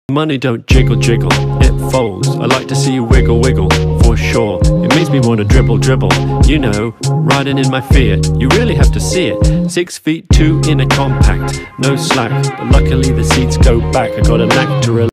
Money don't jiggle jiggle, it folds. I like to see you wiggle wiggle, for sure. It makes me wanna dribble dribble, you know, riding in my Fiat. You really have to see it. 6 feet 2 in a compact, no slack, but luckily the seats go back. I got a knack to relax.